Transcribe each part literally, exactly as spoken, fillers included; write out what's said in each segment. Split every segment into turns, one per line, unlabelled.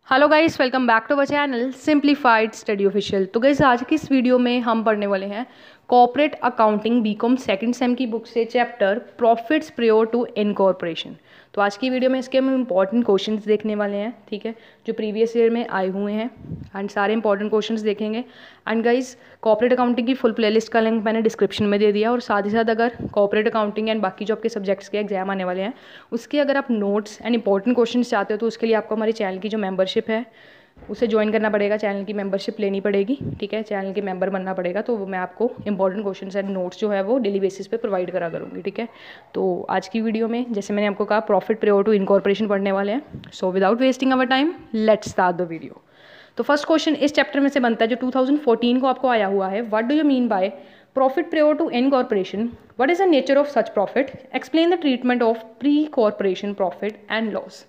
Hello guys, welcome back to our channel simplified study official. तो guys आज की इस वीडियो में हम पढ़ने वाले हैं corporate accounting BCom second sem की बुक से chapter profits prior to incorporation. तो आज की वीडियो में इसके हम इंपॉर्टेंट क्वेश्चंस देखने वाले हैं, ठीक है, जो प्रीवियस ईयर में आए हुए हैं एंड सारे इंपॉर्टेंट क्वेश्चंस देखेंगे। एंड गाइस कॉर्पोरेट अकाउंटिंग की फुल प्लेलिस्ट का लिंक मैंने डिस्क्रिप्शन में दे दिया, और साथ ही साथ अगर कॉर्पोरेट अकाउंटिंग एंड बाकी जो आपके सब्जेक्ट्स के एग्जाम आने वाले हैं उसके अगर आप नोट्स एंड इंपॉर्टेंट क्वेश्चंस चाहते हो तो उसके लिए आपको हमारे चैनल की जो मेंबरशिप है उसे ज्वाइन करना पड़ेगा, चैनल की मेंबरशिप लेनी पड़ेगी, ठीक है, चैनल के मेंबर बनना पड़ेगा। तो मैं आपको इंपॉर्टेंट क्वेश्चंस एंड नोट्स जो है वो डेली बेसिस पे प्रोवाइड करा करूँगी, ठीक है। तो आज की वीडियो में जैसे मैंने आपको कहा प्रॉफिट प्रियोर टू इनकॉर्पोरेशन पढ़ने वाले हैं। So without wasting our time let's start the video. तो फर्स्ट क्वेश्चन इस चैप्टर में से बनता है जो टू थाउजेंड फोर्टीन को आपको आया हुआ है। What do you mean by profit prior to incorporation? What is the nature of such profit? Explain the treatment of pre corporation profit and loss.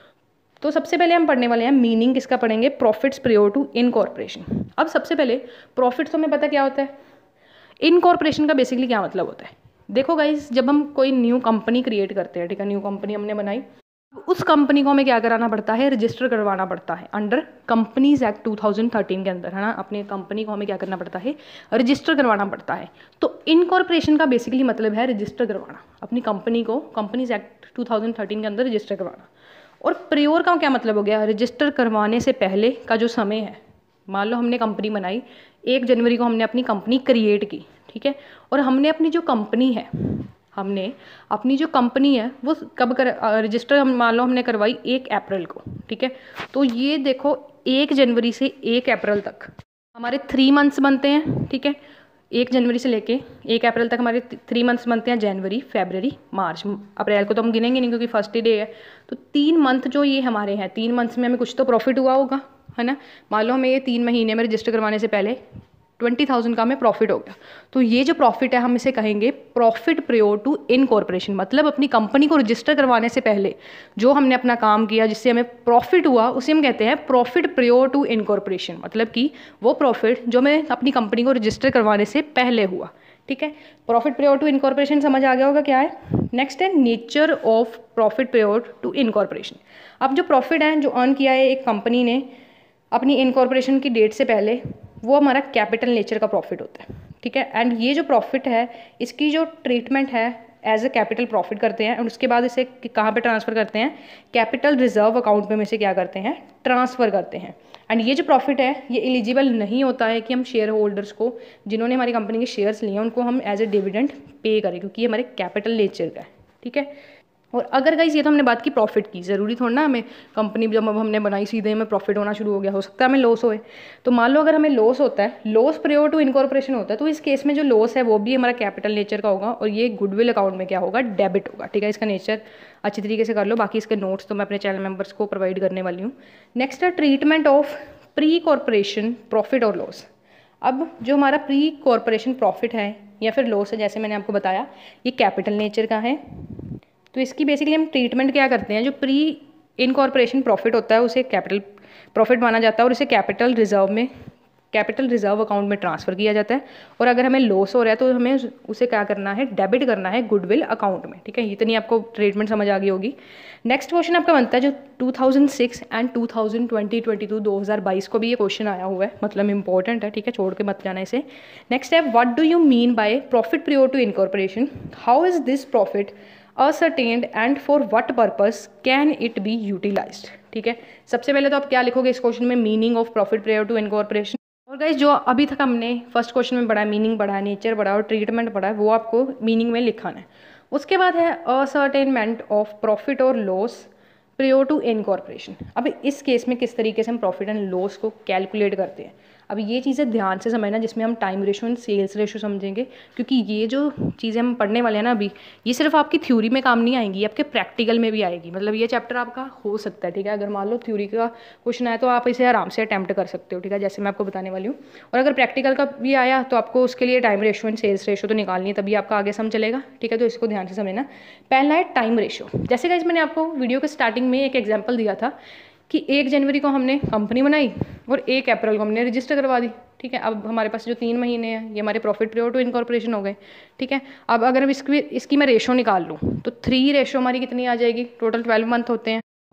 तो सबसे पहले हम पढ़ने वाले हैं मीनिंग किसका पढ़ेंगे, प्रॉफिट्स प्रियोर टू इनकॉर्पोरेशन। अब सबसे पहले प्रॉफिट तो हमें पता क्या होता है, इनकॉर्पोरेशन का बेसिकली क्या मतलब होता है। देखो गाइस, जब हम कोई न्यू कंपनी क्रिएट करते हैं, ठीक है, न्यू कंपनी हमने बनाई, उस कंपनी को हमें क्या कराना पड़ता है, रजिस्टर करवाना पड़ता है under companies act two thousand thirteen के अंदर, है ना। अपनी कंपनी को हमें क्या करना पड़ता है, रजिस्टर करवाना पड़ता है। तो इनकॉर्पोरेशन का बेसिकली मतलब है रजिस्टर करवाना, अपनी कंपनी को companies act two thousand thirteen के अंदर रजिस्टर करवाना। और प्रियोर का क्या मतलब हो गया, रजिस्टर करवाने से पहले का जो समय है। मान लो हमने कंपनी बनाई, एक जनवरी को हमने अपनी कंपनी क्रिएट की, ठीक है, और हमने अपनी जो कंपनी है हमने अपनी जो कंपनी है वो कब कर रजिस्टर हम मान लो हमने करवाई एक अप्रैल को, ठीक है। तो ये देखो एक जनवरी से एक अप्रैल तक हमारे थ्री मंथ्स बनते हैं, ठीक है। एक जनवरी से लेके एक अप्रैल तक हमारे थ्री मंथ्स बनते हैं, जनवरी, फरवरी, मार्च। अप्रैल को तो हम गिनेंगे नहीं क्योंकि फर्स्ट डे है। तो तीन मंथ जो ये हमारे हैं, तीन मंथ्स में हमें कुछ तो प्रॉफिट हुआ होगा, है ना। मान लो हमें ये तीन महीने में रजिस्टर करवाने से पहले ट्वेंटी थाउजेंड का हमें प्रॉफिट हो गया। तो ये जो प्रॉफिट है हम इसे कहेंगे प्रॉफिट प्रियोर टू इनकॉर्पोरेशन। मतलब अपनी कंपनी को रजिस्टर करवाने से पहले जो हमने अपना काम किया जिससे हमें प्रॉफिट हुआ उसे हम कहते हैं प्रॉफिट प्रियोर टू इनकॉर्पोरेशन। मतलब कि वो प्रॉफिट जो हमें अपनी कंपनी को रजिस्टर करवाने से पहले हुआ, ठीक है। प्रॉफिट प्रियोर टू इनकॉर्पोरेशन समझ आ गया होगा क्या है। नेक्स्ट है nature of profit prior to incorporation. अब जो प्रॉफिट है जो अर्न किया है एक कंपनी ने अपनी इनकॉर्पोरेशन की डेट से पहले, वो हमारा कैपिटल नेचर का प्रॉफिट होता है, ठीक है। एंड ये जो प्रॉफिट है इसकी जो ट्रीटमेंट है एज ए कैपिटल प्रॉफिट करते हैं, और उसके बाद इसे कहाँ पे ट्रांसफ़र करते हैं, कैपिटल रिजर्व अकाउंट में से क्या करते हैं, ट्रांसफ़र करते हैं। एंड ये जो प्रॉफिट है ये एलिजिबल नहीं होता है कि हम शेयर होल्डर्स को, जिन्होंने हमारी कंपनी के शेयर्स लिए हैं, उनको हम एज ए डिविडेंड पे करें, क्योंकि ये हमारे कैपिटल नेचर का है, ठीक है। और अगर गाइस ये तो हमने बात की प्रॉफिट की, ज़रूरी थोड़ा ना हमें कंपनी जब हमने बनाई सीधे हमें प्रॉफिट होना शुरू हो गया, हो सकता है हमें लॉस होए। तो मान लो अगर हमें लॉस होता है, लॉस प्रियोर टू इनकॉर्पोरेशन होता है, तो इस केस में जो लॉस है वो भी हमारा कैपिटल नेचर का होगा, और ये गुडविल अकाउंट में क्या होगा, डेबिट होगा, ठीक है। इसका नेचर अच्छी तरीके से कर लो, बाकी इसके नोट्स तो मैं अपने चैनल मेंबर्स को प्रोवाइड करने वाली हूँ। नेक्स्ट है treatment of pre corporation profit और लॉस। अब जो हमारा प्री कॉर्पोरेशन प्रॉफिट है या फिर लॉस है, जैसे मैंने आपको बताया ये कैपिटल नेचर का है। तो इसकी बेसिकली हम ट्रीटमेंट क्या करते हैं, जो प्री इनकॉर्पोरेशन प्रॉफिट होता है उसे कैपिटल प्रॉफिट माना जाता है, और इसे कैपिटल रिजर्व में कैपिटल रिजर्व अकाउंट में ट्रांसफ़र किया जाता है। और अगर हमें लॉस हो रहा है तो हमें उसे क्या करना है, डेबिट करना है गुडविल अकाउंट में, ठीक है। इतनी आपको ट्रीटमेंट समझ आ गई होगी। नेक्स्ट क्वेश्चन आपका बनता है जो two thousand six and two thousand twenty twenty two दो हज़ार बाईस को भी ये क्वेश्चन आया हुआ है, मतलब इंपॉर्टेंट है, ठीक है, छोड़ के मत जाना इसे। नेक्स्ट है what do you mean by profit prior to incorporation? How is this profit ascertained and for what purpose can it be utilized? ठीक है, सबसे पहले तो आप क्या लिखोगे इस क्वेश्चन में, meaning of profit prior to incorporation. और गाइस जो अभी तक हमने फर्स्ट क्वेश्चन में पढ़ा है, मीनिंग पढ़ा है, नेचर पढ़ा है और ट्रीटमेंट पढ़ा है, वो आपको मीनिंग में लिखाना है। उसके बाद है असर्टेनमेंट ऑफ प्रॉफिट और लॉस प्रियोर टू इनकॉर्पोरेशन। अब इस केस में किस तरीके से हम प्रॉफिट एंड लॉस को कैलकुलेट करते हैं, अब ये चीज़ें ध्यान से समझना, जिसमें हम time ratio and sales ratio समझेंगे, क्योंकि ये जो चीज़ें हम पढ़ने वाले हैं ना अभी, ये सिर्फ आपकी थ्योरी में काम नहीं आएंगी, आपके प्रैक्टिकल में भी आएगी। मतलब ये चैप्टर आपका हो सकता है, ठीक है, अगर मान लो थ्योरी का क्वेश्चन आया तो आप इसे आराम से अटैम्प्ट कर सकते हो, ठीक है, जैसे मैं आपको बताने वाली हूँ। और अगर प्रैक्टिकल का भी आया तो आपको उसके लिए time ratio and sales ratio तो निकालनी है, तभी आपका आगे सम चलेगा, ठीक है। तो इसको ध्यान से समझना। पहला है टाइम रेशो। जैसे गाइस मैंने आपको वीडियो के स्टार्टिंग में एक एग्जाम्पल दिया था कि एक जनवरी को हमने कंपनी बनाई और एक अप्रैल को हमने रजिस्टर करवा दी, ठीक है। अब हमारे पास जो तीन महीने हैं ये हमारे प्रॉफिट प्रियोर टू इनकॉर्पोरेशन हो गए, ठीक है। अब अगर हम इसकी इसकी मैं रेशो निकाल लूँ तो थ्री रेशो हमारी कितनी आ जाएगी, टोटल ट्वेल्व मंथ होते हैं,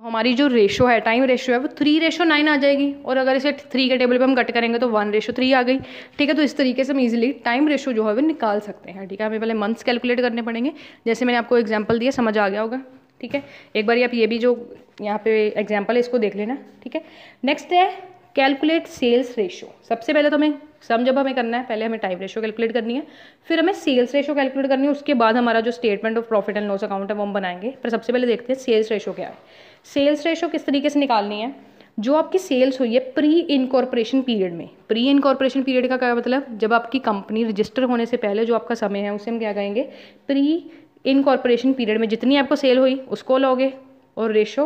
हमारी जो रेशो है, टाइम रेशो है, वो थ्री रेशो नाइन आ जाएगी। और अगर इसे थ्री के टेबल पे हम कट करेंगे तो वन रेशो थ्री आ गई। ठीक है, तो इस तरीके से हम इजीली टाइम रेशो जो है वो निकाल सकते हैं। ठीक है, हमें पहले मंथ्स कैलकुलेट करने पड़ेंगे, जैसे मैंने आपको एग्जांपल दिया, समझ आ गया होगा। ठीक है, एक बार आप ये भी जो यहाँ पे एग्जाम्पल है इसको देख लेना। ठीक है, नेक्स्ट है कैलकुलेट सेल्स रेशो। सबसे पहले तो हमें सम जब हमें करना है, पहले हमें टाइम रेशो कैलकुलेट करनी है, फिर हमें सेल्स रेशो कैलकुलेट करनी है, उसके बाद हमारा जो statement of profit and loss account है वो हम बनाएंगे। पर सबसे पहले देखते हैं सेल्स रेशो क्या है। सेल्स रेशो किस तरीके से निकालनी है, जो आपकी सेल्स हुई है प्री इनकॉर्पोरेशन पीरियड में। प्री इनकॉर्पोरेशन पीरियड का क्या मतलब, जब आपकी कंपनी रजिस्टर होने से पहले जो आपका समय है उसे हम क्या कहेंगे, प्री इनकॉर्पोरेशन पीरियड में जितनी आपको सेल हुई उसको लोगे, और ratio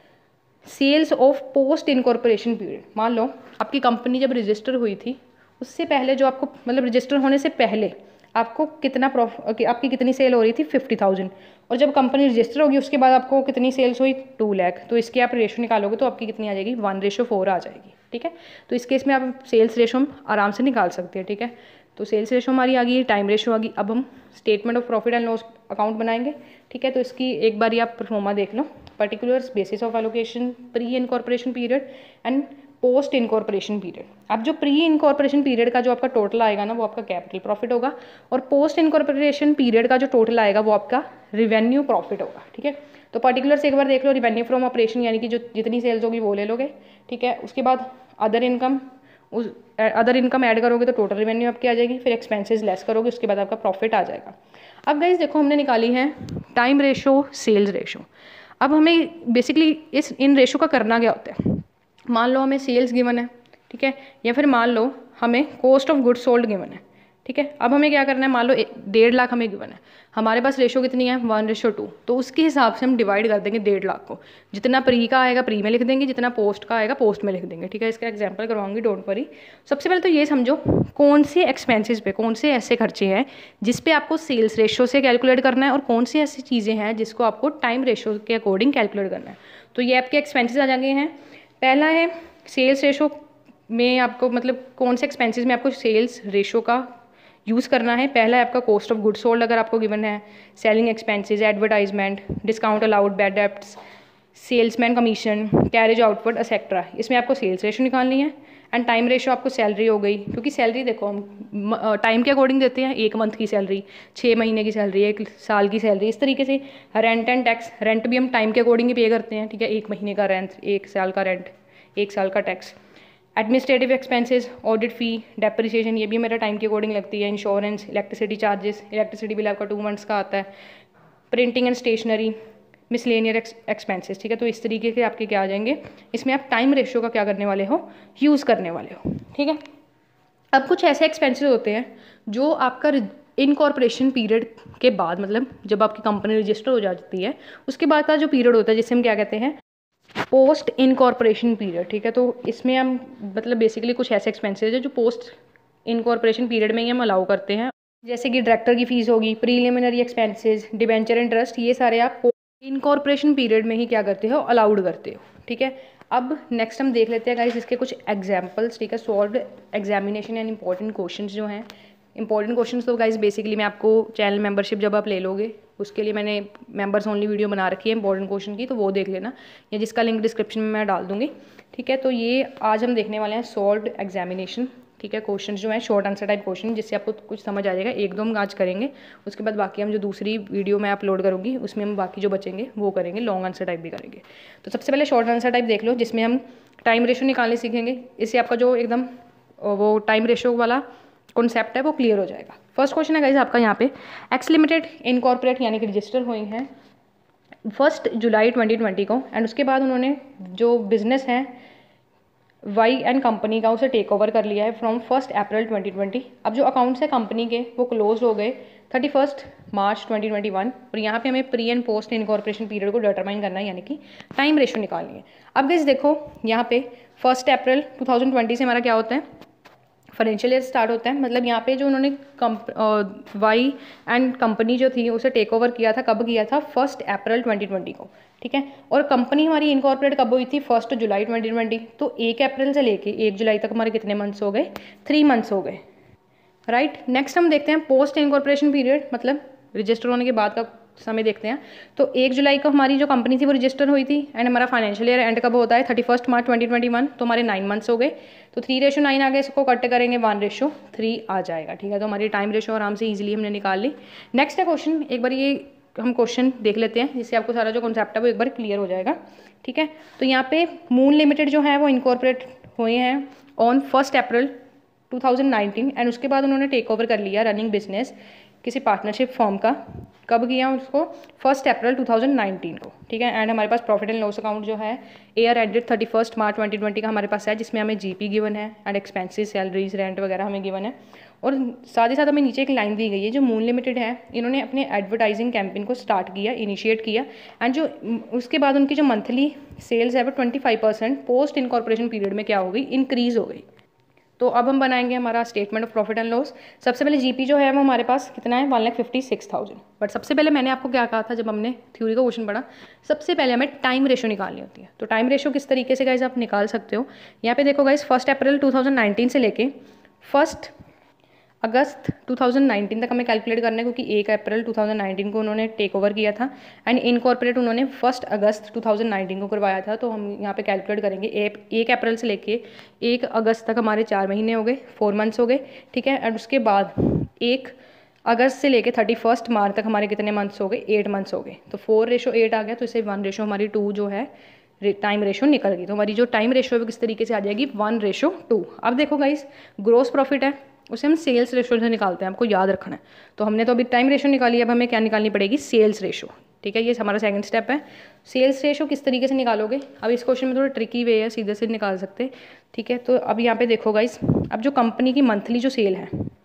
sales of post incorporation period. मान लो आपकी कंपनी जब रजिस्टर हुई थी उससे पहले जो आपको, मतलब रजिस्टर होने से पहले आपको कितना प्रॉफिट, आपकी कितनी सेल हो रही थी फिफ्टी थाउजेंड, और जब कंपनी रजिस्टर होगी उसके बाद आपको कितनी सेल्स हुई टू लाख, तो इसके आप रेशो निकालोगे तो आपकी कितनी आ जाएगी, वन रेशो फोर आ जाएगी। ठीक है, तो इस केस में आप सेल्स रेशो हम आराम से निकाल सकते हैं। ठीक है, तो सेल्स रेशो हमारी आ गई, टाइम रेशो आ गई। अब हम statement of profit and loss account बनाएंगे। ठीक है, तो इसकी एक बार आप परफॉर्मा देख लो, particulars, basis of allocation, pre incorporation period and post incorporation period. अब जो प्री इनकॉर्पोरेशन पीरियड का जो आपका टोटल आएगा ना वो आपका कैपिटल प्रॉफिट होगा, और पोस्ट इनकॉर्पोरेशन पीरियड का जो टोटल आएगा वो आपका रिवेन्यू प्रॉफिट होगा। ठीक है, तो पर्टिकुलर्स एक बार देख लो, रिवेन्यू फ्रॉम ऑपरेशन यानी कि जो जितनी सेल्स होगी वो ले लोगे। ठीक है, उसके बाद अदर इनकम, उस अदर इनकम ऐड करोगे तो टोटल रेवेन्यू आपकी आ जाएगी, फिर एक्सपेंसेस लेस करोगे उसके बाद आपका प्रॉफिट आ जाएगा। अब गाइस देखो, हमने निकाली है टाइम रेशो, सेल्स रेशो। अब हमें बेसिकली इस इन रेशो का करना क्या होता है, मान लो हमें सेल्स गिवन है, ठीक है, या फिर मान लो हमें cost of goods sold given है। ठीक है, अब हमें क्या करना है, मान लो डेढ़ लाख हमें गिवन है, हमारे पास रेशो कितनी है, वन रेशो टू, तो उसके हिसाब से हम डिवाइड कर देंगे डेढ़ लाख को। जितना प्री का आएगा प्री में लिख देंगे, जितना पोस्ट का आएगा पोस्ट में लिख देंगे। ठीक है, इसका एग्जांपल करवाऊंगी, डोंट वरी। सबसे पहले तो ये समझो कौन से एक्सपेंसेस पे, कौन से ऐसे खर्चे हैं जिस पे आपको सेल्स रेशो से कैलकुलेट करना है, और कौन सी ऐसी चीज़ें हैं जिसको आपको टाइम रेशो के अकॉर्डिंग कैलकुलेट करना है। तो ये आपके एक्सपेंसेस आ जाएंगे हैं। पहला है सेल्स रेशो में आपको, मतलब कौन से एक्सपेंसेस में आपको सेल्स रेशो का यूज़ करना है। पहला है आपका कॉस्ट ऑफ गुड्स सोल्ड, अगर आपको गिवन है, selling expenses, advertisement, discount allowed, bad debts, salesman commission, carriage outward etcetera, इसमें आपको सेल्स रेशो निकालनी है। एंड टाइम रेशो आपको सैलरी हो गई, क्योंकि सैलरी देखो हम टाइम के अकॉर्डिंग देते हैं, एक मंथ की सैलरी, छः महीने की सैलरी, एक साल की सैलरी, इस तरीके से। रेंट एंड टैक्स, रेंट भी हम टाइम के अकॉर्डिंग ही पे करते हैं। ठीक है, एक महीने का रेंट, एक साल का रेंट, एक साल का tax. Administrative expenses, audit fee, depreciation, ये भी मेरा टाइम के अकॉर्डिंग लगती है। Insurance, electricity charges, electricity bill आपका टू मंथ्स का आता है। Printing and stationery, miscellaneous expenses. ठीक है, तो इस तरीके के आपके क्या आ जाएंगे, इसमें आप टाइम रेशो का क्या करने वाले हो, यूज़ करने वाले हो। ठीक है, अब कुछ ऐसे एक्सपेंसेस होते हैं जो आपका इनकॉर्पोरेशन पीरियड के बाद, मतलब जब आपकी कंपनी रजिस्टर हो जाती है उसके बाद का जो पीरियड होता है जिसे हम क्या कहते हैं, पोस्ट इनकॉर्पोरेशन पीरियड। ठीक है, तो इसमें हम मतलब बेसिकली कुछ ऐसे एक्सपेंसेस है जो पोस्ट इनकॉर्पोरेशन पीरियड में ही हम अलाउ करते हैं, जैसे कि डायरेक्टर की फीस होगी, प्रीलिमिनरी एक्सपेंसेस, डिबेंचर इंटरेस्ट, ये सारे आप इनकॉर्पोरेशन पीरियड में ही क्या करते हो, अलाउड करते हो। ठीक है, अब नेक्स्ट हम देख लेते हैं गाइस इसके कुछ एग्जाम्पल्स। ठीक है, solved examination and important questions जो हैं, इंपॉर्टेंट क्वेश्चंस तो गाइस बेसिकली मैं आपको चैनल मेंबरशिप जब आप ले लोगे उसके लिए मैंने मेंबर्स ओनली वीडियो बना रखी है इंपॉर्टेंट क्वेश्चन की, तो वो देख लेना, या जिसका लिंक डिस्क्रिप्शन में मैं डाल दूंगी। ठीक है, तो ये आज हम देखने वाले हैं सॉल्व्ड एग्जामिनेशन। ठीक है, क्वेश्चन जो है शॉर्ट आंसर टाइप क्वेश्चन, जिससे आपको कुछ समझ आ जाएगा। एक दो हम आज करेंगे, उसके बाद बाकी हम जो दूसरी वीडियो मैं अपलोड करूँगी उसमें हम बाकी जो बचेंगे वो करेंगे, लॉन्ग आंसर टाइप भी करेंगे। तो सबसे पहले शॉर्ट आंसर टाइप देख लो, जिसमें हम टाइम रेशो निकालने सीखेंगे। इससे आपका जो एकदम वो टाइम रेशो वाला कॉन्सेप्ट है वो क्लियर हो जाएगा। फर्स्ट क्वेश्चन है गाइस आपका यहाँ पे, एक्स लिमिटेड इनकॉर्पोरेट यानी कि रजिस्टर हुई हैं फर्स्ट जुलाई ट्वेंटी ट्वेंटी को, एंड उसके बाद उन्होंने जो बिजनेस है वाई एंड कंपनी का उसे टेक ओवर कर लिया है from first April twenty twenty. अब जो अकाउंट्स है कंपनी के वो क्लोज हो गए thirty first March twenty twenty one, और यहाँ पे हमें pre and post incorporation period को डिटरमाइन करना है, यानी कि टाइम रेशो निकालनी है। अब गाइस देखो यहाँ पे first April two thousand twenty से हमारा क्या होता है, फाइनेंशियल ईयर स्टार्ट होता है। मतलब यहाँ पे जो उन्होंने कंप वाई एंड कंपनी जो थी उसे टेक ओवर किया था, कब किया था, फर्स्ट अप्रैल ट्वेंटी ट्वेंटी को। ठीक है, और कंपनी हमारी इनकॉर्पोरेट कब हुई थी, फर्स्ट जुलाई ट्वेंटी ट्वेंटी। तो एक अप्रैल से लेके एक जुलाई तक हमारे कितने मंथ्स हो गए, थ्री मंथ्स हो गए, राइट। नेक्स्ट हम देखते हैं पोस्ट इनकॉर्पोरेशन पीरियड, मतलब रजिस्टर होने के बाद का समय देखते हैं। तो एक जुलाई को हमारी जो कंपनी थी वो रजिस्टर हुई थी एंड हमारा फाइनेंशियल ईयर एंड कब होता है thirty first March twenty twenty one. तो हमारे नाइन मंथ्स हो गए, तो थ्री रेशो नाइन आ गए, इसको कट करेंगे वन रेशो थ्री आ जाएगा, ठीक है। तो हमारी टाइम रेशो आराम से ईजिली हमने निकाल ली। नेक्स्ट है क्वेश्चन, एक बार ये हम क्वेश्चन देख लेते हैं जिससे आपको सारा जो कॉन्सेप्ट है वो एक बार क्लियर हो जाएगा, ठीक है। तो यहाँ पे मून लिमिटेड जो है वो इनकॉर्पोरेट हुए हैं on first April two thousand nineteen and उसके बाद उन्होंने टेक ओवर कर लिया रनिंग बिजनेस किसी पार्टनरशिप फॉर्म का। कब किया उसको? First April two thousand nineteen को, ठीक है। एंड हमारे पास प्रॉफिट एंड लॉस अकाउंट जो है year ended thirty first March twenty twenty का हमारे पास है, जिसमें हमें जीपी गिवन है एंड एक्सपेंसेस सैलरीज रेंट वगैरह हमें गिवन है। और साथ ही साथ हमें नीचे एक लाइन दी गई है, जो मून लिमिटेड है इन्होंने अपने एडवर्टाइजिंग कैंपेन को स्टार्ट किया, इनिशिएट किया एंड जो उसके बाद उनकी जो मंथली सेल्स है वो twenty five percent post incorporation period में क्या हो गई? इंक्रीज हो गई। तो अब हम बनाएंगे हमारा statement of profit and loss. सबसे पहले जीपी जो है वो हमारे पास कितना है? One lakh fifty six thousand. But सबसे पहले मैंने आपको क्या कहा था जब हमने थ्योरी का क्वेश्चन पढ़ा, सबसे पहले हमें टाइम रेशो निकालनी होती है। तो टाइम रेशो किस तरीके से गाइस आप निकाल सकते हो? यहाँ पे देखो guys, first April two thousand nineteen से लेके first August two thousand nineteen तक हमें कैलकुलेट करना है, क्योंकि एक अप्रैल टू थाउजेंड नाइनटीन को उन्होंने टेक ओवर किया था एंड इनकॉर्पोरेट उन्होंने first August two thousand nineteen को करवाया था। तो हम यहाँ पे कैलकुलेट करेंगे एक, एक अप्रैल से लेके एक अगस्त तक हमारे चार महीने हो गए, फोर मंथ्स हो गए, ठीक है। एंड उसके बाद एक अगस्त से लेके थर्टी फर्स्ट मार्च तक हमारे कितने मंथ्स हो गए? एट मंथ्स हो गए। तो फोर रेशो एट आ गया, तो इससे वन रेशो हमारी टू जो है टाइम रेशो निकल गई। तो हमारी जो टाइम रेशो है वो किस तरीके से आ जाएगी? One ratio two. अब देखो गाइस, ग्रोस प्रॉफिट है उसे हम सेल्स रेशो से निकालते हैं, आपको याद रखना है। तो हमने तो अभी टाइम रेशो निकाली, अब हमें क्या निकालनी पड़ेगी? सेल्स रेशो, ठीक है। ये हमारा सेकंड स्टेप है। सेल्स रेशो किस तरीके से निकालोगे? अब इस क्वेश्चन में थोड़ा ट्रिकी वे है, सीधे से निकाल सकते, ठीक है। तो अब यहाँ पे देखो गाइस, अब जो कंपनी की मंथली जो सेल है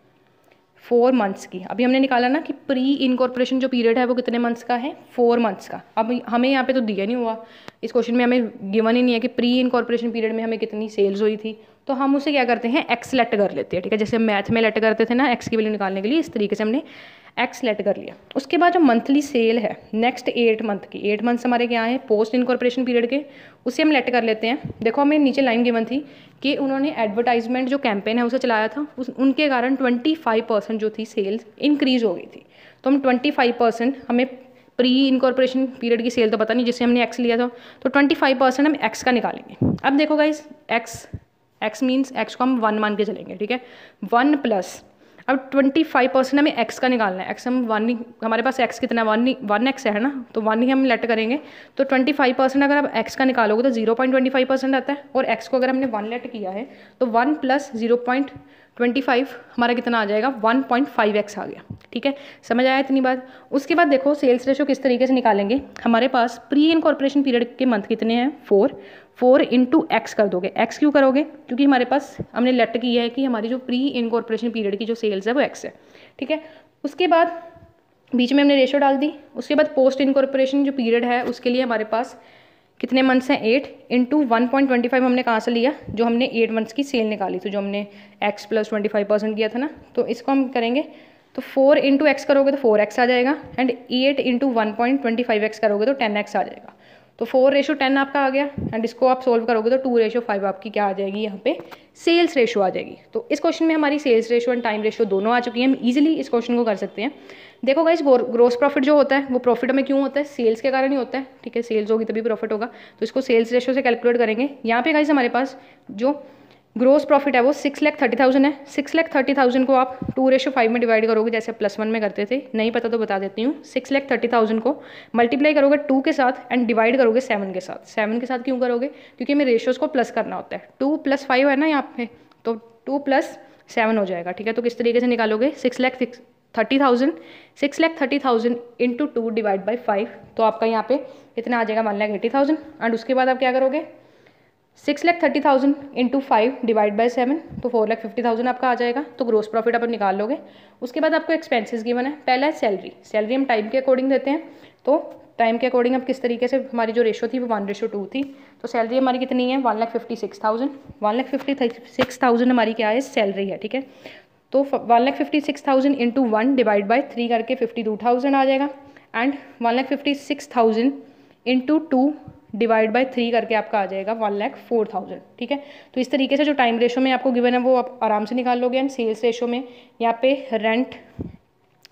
फोर मंथ्स की, अभी हमने निकाला ना कि प्री इनकॉर्पोरेशन जो पीरियड है वो कितने मंथ्स का है? फोर मंथ्स का। अब हमें यहाँ पे तो दिया नहीं हुआ, इस क्वेश्चन में हमें गिवन ही नहीं है कि प्री इनकॉर्पोरेशन पीरियड में हमें कितनी सेल्स हुई थी। तो हम उसे क्या करते हैं? एक्स लेट कर लेते हैं, ठीक है। जैसे हम मैथ में लेट करते थे ना एक्स की वैल्यू निकालने के लिए, इस तरीके से हमने एक्स लेट कर लिया। उसके बाद जो मंथली सेल है नेक्स्ट एट मंथ की, एट मंथ्स हमारे क्या है? पोस्ट इनकॉर्पोरेशन पीरियड के, उसे हम लेट कर लेते हैं। देखो हमें नीचे लाइन गिवन थी कि उन्होंने एडवर्टाइजमेंट जो कैंपेन है उसे चलाया था, उस उनके कारण ट्वेंटी फाइव परसेंट जो थी सेल्स इंक्रीज हो गई थी। तो हम ट्वेंटी फाइव परसेंट हमें प्री इनकॉर्पोरेशन पीरियड की सेल तो पता नहीं, जिससे हमने एक्स लिया था, तो ट्वेंटी फाइव परसेंट हम एक्स का निकालेंगे। अब देखो guys, x x means x को हम वन मान के चलेंगे, ठीक है। वन प्लस अब ट्वेंटी फाइव परसेंट हमें एक्स का निकालना है। एक्स हम वन ही, हमारे पास एक्स कितना है? वन ही, वन एक्स है ना, तो वन ही हम लेट करेंगे। तो ट्वेंटी फाइव परसेंट अगर आप एक्स का निकालोगे तो zero point twenty five percent आता है, और एक्स को अगर हमने वन लेट किया है तो one plus zero point twenty five हमारा कितना आ जाएगा? वन पॉइंट फाइव एक्स आ गया, ठीक है। समझ आया इतनी बात? उसके बाद देखो सेल्स रेशो किस तरीके से निकालेंगे। हमारे पास प्री इनकॉर्पोरेशन पीरियड के मंथ कितने हैं? फोर। फोर इंटू एक्स कर दोगे। एक्स क्यों करोगे? क्योंकि हमारे पास हमने लेट किया है कि हमारी जो प्री इनकॉर्पोरेशन पीरियड की जो सेल्स है वो एक्स है, ठीक है। उसके बाद बीच में हमने रेशो डाल दी। उसके बाद पोस्ट इनकॉर्पोरेशन जो पीरियड है उसके लिए हमारे पास कितने मंथ्स हैं? Eight into one point twenty five हमने कहाँ से लिया? जो हमने एट मंथ्स की सेल निकाली, तो जो हमने x plus twenty five percent किया था ना, तो इसको हम करेंगे। तो फोर इंटू एक्स करोगे तो फोर एक्स आ जाएगा, and eight into one point twenty five x करोगे तो टेन एक्स आ जाएगा। तो फोर रेशो टेन आपका आ गया, एंड इसको आप सोल्व करोगे तो टू रेशो फाइव आपकी क्या आ जाएगी? यहाँ पे सेल्स रेशो आ जाएगी। तो इस क्वेश्चन में हमारी sales ratio and time ratio दोनों आ चुकी हैं। हम इजीली इस क्वेश्चन को कर सकते हैं। देखो गाइस, ग्रोस प्रॉफिट जो होता है वो प्रॉफिट में क्यों होता है? सेल्स के कारण ही होता है, ठीक है। सेल्स होगी तभी प्रॉफिट होगा, तो इसको सेल्स रेशो से कैलकुलेट करेंगे। यहाँ पे गाइस हमारे पास जो ग्रोस प्रॉफिट है वो सिक्स लैख थर्टी थाउजेंड है। सिक्स लैख थर्टी थाउजेंड को आप टू रेशो फाइव में डिवाइड करोगे, जैसे प्लस वन में करते थे, नहीं पता तो बता देती हूँ। सिक्स लैख थर्टी थाउजेंड को मल्टीप्लाई करोगे टू के साथ एंड डिवाइड करोगे सेवन के साथ। सेवन के साथ क्यों करोगे? क्योंकि हमें रेशोज़ को प्लस करना होता है। टू प्लस फाइव है ना यहाँ पे, तो टू प्लस सेवन हो जाएगा, ठीक है। तो किस तरीके से निकालोगे? Six lakh six thirty thousand six lakh thirty thousand into two divide by five, तो आपका यहाँ पे इतना आ जाएगा one lakh eighty thousand. And उसके बाद आप क्या करोगे? Six lakh thirty thousand into five divide by seven, तो फोर लैख फिफ्टी थाउजेंड आपका आ जाएगा। तो ग्रोस प्रॉफिट आप निकाल लोगे। उसके बाद आपको एक्सपेंसेस गिवन है। पहला है सैलरी। सैलरी हम टाइम के अकॉर्डिंग देते हैं, तो टाइम के अकॉर्डिंग अब किस तरीके से हमारी जो रेशो थी वो वन रेशो टू थी। तो सैलरी हमारी कितनी है? One lakh fifty six thousand one lakh fifty six thousand हमारी क्या है? सैलरी है, ठीक है। तो one lakh fifty six thousand into one divide by three करके फिफ्टी टू थाउजेंड आ जाएगा, and one lakh fifty six thousand into two divide by three करके आपका आ जाएगा वन लैख फोर थाउजेंड, ठीक है। तो इस तरीके से जो टाइम रेशो में आपको गिवन है वो आप आराम से निकाल लोगे। एंड सेल्स रेशो में यहाँ पे rent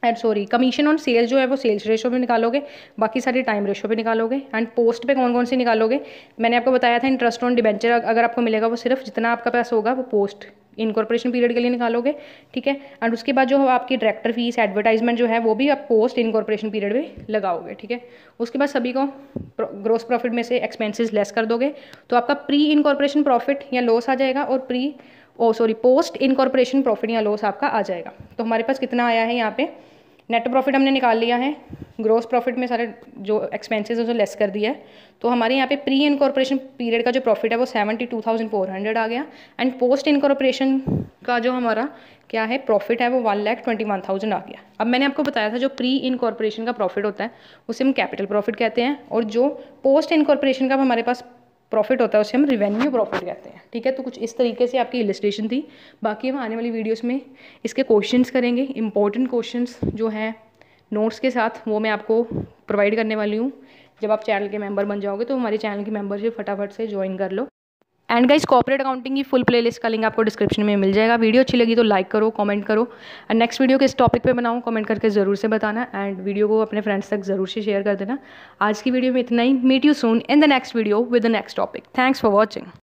and sorry commission on sales जो है वो सेल्स रेशो पे निकालोगे, बाकी सारी टाइम रेशो पे निकालोगे। एंड पोस्ट पे कौन कौन सी निकालोगे, मैंने आपको बताया था इंटरेस्ट ऑन डिबेंचर अगर आपको मिलेगा वो सिर्फ जितना आपका पैसा होगा वो पोस्ट इनकॉर्पोरेशन पीरियड के लिए निकालोगे, ठीक है। एंड उसके बाद जो आपकी डायरेक्टर फीस एडवर्टाइजमेंट जो है वो भी आप पोस्ट इनकॉर्पोरेशन पीरियड में लगाओगे, ठीक है। उसके बाद सभी को ग्रोस प्रॉफिट में से एक्सपेंसेस लेस कर दोगे, तो आपका प्री इनकॉर्पोरेशन प्रॉफिट या लॉस आ जाएगा और pre oh sorry post incorporation profit या लॉस आपका आ जाएगा। तो हमारे पास कितना आया है यहाँ पे, नेट प्रॉफिट हमने निकाल लिया है, ग्रोस प्रॉफिट में सारे जो एक्सपेंसेस है उसे लेस कर दिया है, तो हमारे यहाँ पे प्री इनकॉर्पोरेशन पीरियड का जो प्रॉफिट है वो seventy two thousand four hundred आ गया। एंड पोस्ट इनकॉर्पोरेशन का जो हमारा क्या है प्रॉफिट है वो one lakh twenty one thousand आ गया। अब मैंने आपको बताया था जो प्री इनकॉर्पोरेशन का प्रॉफिट होता है उसे हम कैपिटल प्रॉफिट कहते हैं, और जो पोस्ट इनकॉर्पोरेशन का हमारे पास प्रॉफिट होता है उसे हम रिवेन्यू प्रॉफिट कहते हैं, ठीक है। तो कुछ इस तरीके से आपकी इलस्ट्रेशन थी। बाकी हम आने वाली वीडियोस में इसके क्वेश्चंस करेंगे, इंपॉर्टेंट क्वेश्चंस जो हैं नोट्स के साथ वो मैं आपको प्रोवाइड करने वाली हूँ। जब आप चैनल के मेंबर बन जाओगे तो हमारे चैनल की मेंबरशिप फटाफट से ज्वाइन कर लो। एंड गाइस कॉर्पोरेट अकाउंटिंग की फुल प्लेलिस्ट का लिंक आपको डिस्क्रिप्शन में मिल जाएगा। वीडियो अच्छी लगी तो लाइक करो, कमेंट करो, एंड नेक्स्ट वीडियो किस टॉपिक पे बनाऊँ कमेंट करके ज़रूर से बताना, एंड वीडियो को अपने फ्रेंड्स तक ज़रूर से शेयर कर देना। आज की वीडियो में इतना ही, meet you soon in the next video with the next topic. Thanks for watching.